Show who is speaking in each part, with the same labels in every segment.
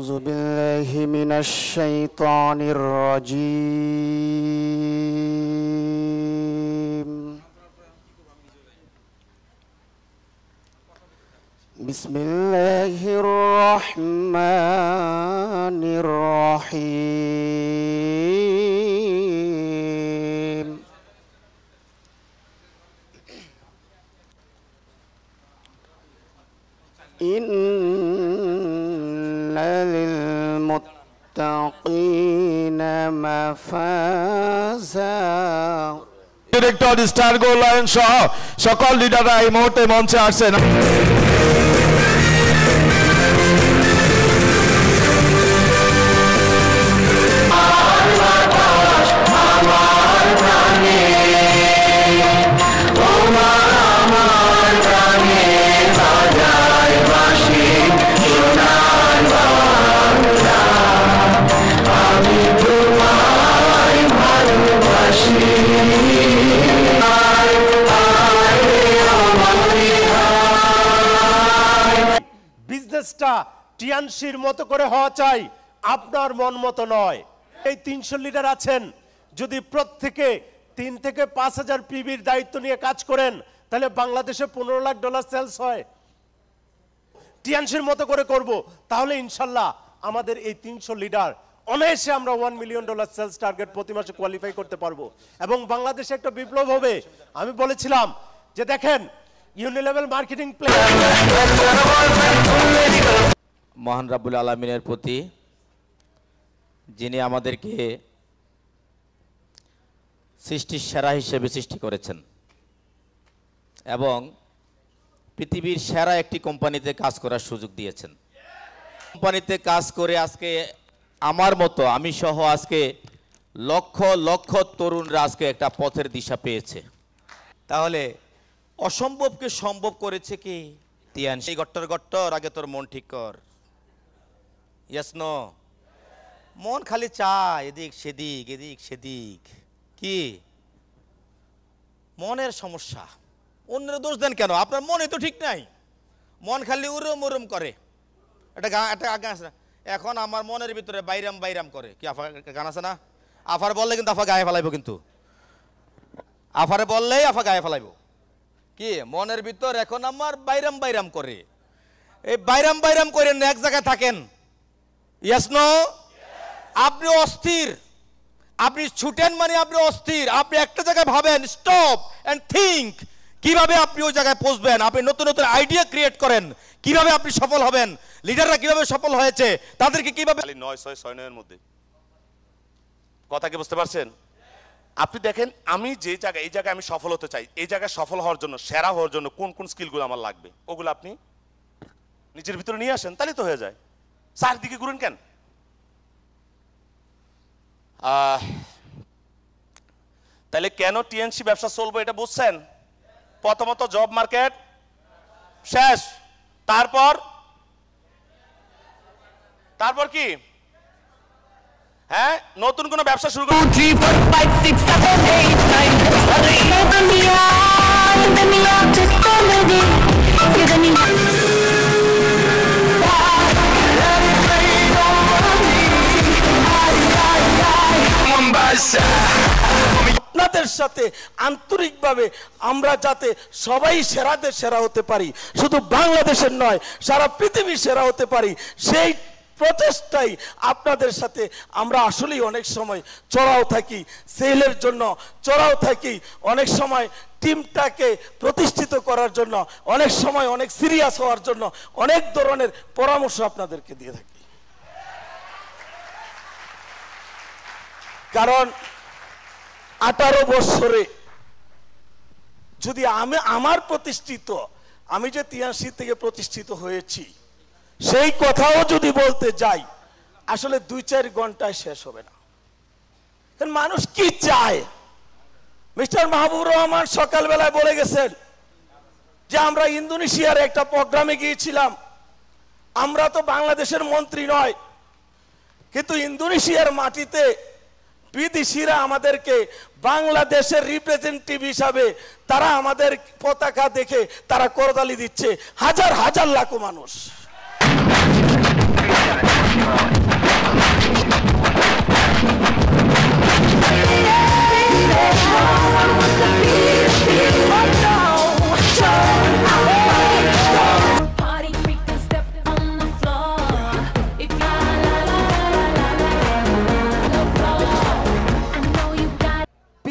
Speaker 1: أعوذ بالله من الشيطان الرجيم بسم الله الرحمن الرحيم إن للمتقين مفازا
Speaker 2: director star গোল lion সহ সকল লিডাররা এই মুহূর্তে মঞ্চে আসছেন।
Speaker 3: বিজনেসটা টিএনসির মতো করে হওয়া চাই, আপনার মন মতো নয়। এই 300 লিডার আছেন, যদি প্রত্যেকে 3 থেকে 5,000 পিবির দায়িত্ব নিয়ে কাজ করেন তাহলে বাংলাদেশে $15 লাখ সেলস হয়। টিএনসির মতো করে করব, তাহলে ইনশাল্লাহ আমাদের এই 300 লিডার অনায়াসে আমরা $1 মিলিয়ন সেলস টার্গেট প্রতি মাসে কোয়ালিফাই করতে পারবো এবং বাংলাদেশে একটা বিপ্লব হবে। আমি বলেছিলাম যে দেখেন ইউনিলেভেল মার্কেটিং প্ল্যান।
Speaker 4: মহান রাব্বুল আলামিনের প্রতি, যিনি আমাদেরকে সৃষ্টির সেরা হিসেবে সৃষ্টি করেছেন এবং পৃথিবীর সেরা একটি কোম্পানিতে কাজ করার সুযোগ দিয়েছেন। কোম্পানিতে কাজ করে আজকে আমার মতো, আমি সহ আজকে লক্ষ লক্ষ তরুণরা আজকে একটা পথের দিশা পেয়েছে। তাহলে অসম্ভবকে সম্ভব করেছে কি তিয়ান? সেই গট্টর গট্টর আগে তোর মন ঠিক কর। Yes no? মন খালি চায় এদিক সেদিক এদিক সেদিক। কি মনের সমস্যা? অন্যের দোষ দেন কেন? আপনার মনে তো ঠিক নাই, মন খালি উরুম উরুম করে। একটা গান আছে, এখন আমার মনের ভিতরে বাইরাম বাইরাম করে। কি আফা গান আছে না? আফার বললে কিন্তু আফা গায়ে ফেলাইব, কিন্তু আফারে বললেই আফা গায়ে ফেলাইব। কি মনের ভিতর এখন আমার বাইরাম বাইরাম করে। এই বাইরাম বাইরাম করে এক জায়গায় থাকেন। Yes no? আপনি অস্থির, আপনি ছুটেন মানে আপনি অস্থির। আপনি একটা জায়গায় ভাবেন, স্টপ এন্ড থিঙ্ক কিভাবে আপনি ওই জায়গায় পৌঁছবেন। আপনি নতুন নতুন আইডিয়া ক্রিয়েট করেন, কিভাবে আপনি সফল হবেন। লিডাররা কিভাবে সফল হয়েছে, তাদেরকে কিভাবে
Speaker 5: 9-6-9 এর মধ্যে কথা কি বুঝতে পারছেন? আপনি দেখেন, আমি যে জায়গায়, এই জায়গায় আমি সফল হতে চাই, এই জায়গায় সফল হওয়ার জন্য, সেরা হওয়ার জন্য কোন কোন স্কিলগুলো আমার লাগবে, ওগুলো আপনি নিজের ভিতরে নিয়ে আসেন, তাহলে তো হয়ে যায়। চারদিকে ঘুরেন কেন? তাহলে কেন টিএনসি ব্যবসা চলবে এটা বুঝছেন? প্রথমত জব মার্কেট শেষ, তারপর কি? হ্যাঁ, নতুন কোন ব্যবসা শুরু করুন।
Speaker 6: 2 3 4 5 6 7 8 9
Speaker 3: আপনাদের সাথে আন্তরিকভাবে আমরা যাতে সবাই সেরাদের সেরা হতে পারি, শুধু বাংলাদেশের নয় সারা পৃথিবীর সেরা হতে পারি, সেই প্রচেষ্টাই আপনাদের সাথে আমরা আসলেই অনেক সময় চড়াও থাকি, সেলের জন্য চড়াও থাকি, অনেক সময় টিমটাকে প্রতিষ্ঠিত করার জন্য, অনেক সময় অনেক সিরিয়াস হওয়ার জন্য অনেক ধরনের পরামর্শ আপনাদেরকে দিয়ে থাকি। কারণ 18 বছরে যদি আমার প্রতিষ্ঠিত, আমি যে 83 থেকে প্রতিষ্ঠিত হয়েছি সেই কথাও যদি বলতে যাই আসলে 2-4 ঘন্টায় শেষ হবে না। কারণ মানুষ কি চায়? মিস্টার মাহবুবুর রহমান সকালবেলায় বলে গেছেন যে আমরা ইন্দোনেশিয়ার একটা প্রোগ্রামে গিয়েছিলাম। আমরা তো বাংলাদেশের মন্ত্রী নয়, কিন্তু ইন্দোনেশিয়ার মাটিতে বিদেশিরা আমাদেরকে বাংলাদেশের রিপ্রেজেন্টেটিভ হিসাবে তারা আমাদের পতাকা দেখে তারা করতালি দিচ্ছে, হাজার হাজার লাখো মানুষ।
Speaker 6: Party freak and step on the floor. If you're la la la la la la floor, I know you got.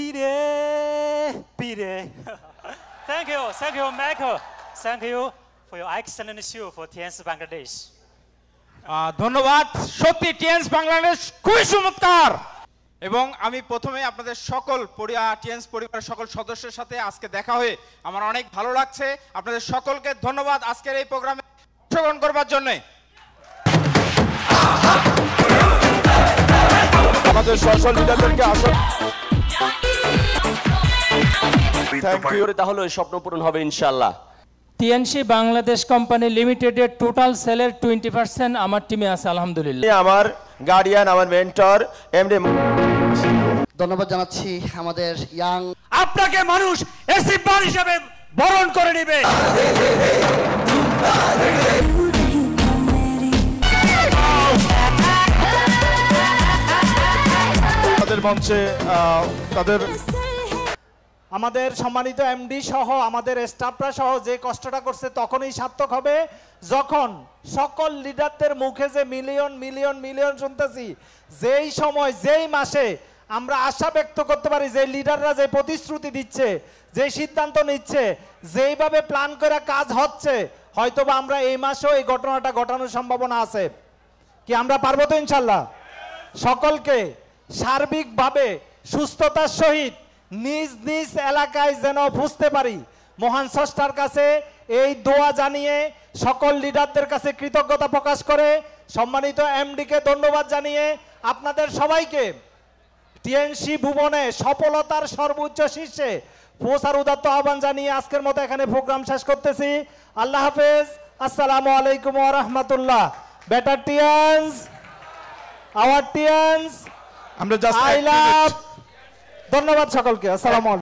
Speaker 7: Thank you, Michael. Thank you for your excellent show for TNS Bangladesh.
Speaker 8: ধন্যবাদ, সত্যি টিএনস বাংলাদেশ খুবই চমৎকার। এবং আমি প্রথমে আপনাদের সকল টিএনস পরিবারের সকল সদস্যের সাথে আজকে দেখা হয়ে আমার অনেক ভালো লাগছে। আপনাদের সকলকে ধন্যবাদ আজকের এই প্রোগ্রামে অংশগ্রহণ করবার জন্য।
Speaker 2: আমাদের সশল লিডারদেরকে আসন
Speaker 9: তাহলে ওই স্বপ্ন পূরণ হবে ইনশাআল্লাহ।
Speaker 7: TNC বাংলাদেশ কোম্পানি লিমিটেডের টোটাল সেলের 20% আমার টিমে আছে আলহামদুলিল্লাহ।
Speaker 9: আমার গার্ডিয়ান, আমার মেন্টর এমডি।
Speaker 1: ধন্যবাদ জানাচ্ছি আমাদের ইয়াং।
Speaker 7: আপনাকে মানুষ এসিপার হিসেবে বরণ করে নেবে।
Speaker 2: তাদের মঞ্চে তাদের
Speaker 10: আমাদের সম্মানিত এমডি সহ আমাদের স্টাফরা সহ যে কষ্টটা করছে তখনই সার্থক হবে যখন সকল লিডারদের মুখে যে মিলিয়ন মিলিয়ন মিলিয়ন শুনতেছি, যেই সময় যেই মাসে আমরা আশা ব্যক্ত করতে পারি যে লিডাররা যে প্রতিশ্রুতি দিচ্ছে, যে সিদ্ধান্ত নিচ্ছে, যেইভাবে প্ল্যান করে কাজ হচ্ছে, হয়তোবা আমরা এই মাসেও এই ঘটনাটা ঘটানোর সম্ভাবনা আছে। কি আমরা পারবো তো ইনশাল্লাহ? সকলকে সার্বিকভাবে সুস্থতার সহিত নিজ নিজ এলাকায় যেন বুঝতে পারি, মহান স্রষ্টার কাছে এই দোয়া জানিয়ে সকল লিডারদের কাছে কৃতজ্ঞতা প্রকাশ করে সম্মানিত এমডিকে ধন্যবাদ জানিয়ে আপনাদের সবাইকে টিএনসি ভুবনে সফলতার সর্বোচ্চ শীর্ষে পৌঁছার উদাত্ত আহ্বান জানিয়ে আজকের মতো এখানে প্রোগ্রাম শেষ করতেছি। আল্লাহ হাফেজ, আসসালামু আলাইকুম ওয়া রাহমাতুল্লাহ। বেটার টিএনস, আওয়ার টিএনস,
Speaker 2: আমরা জাস্ট
Speaker 10: আই লাভ। ধন্যবাদ সকলকে, আসসালামু আলাইকুম।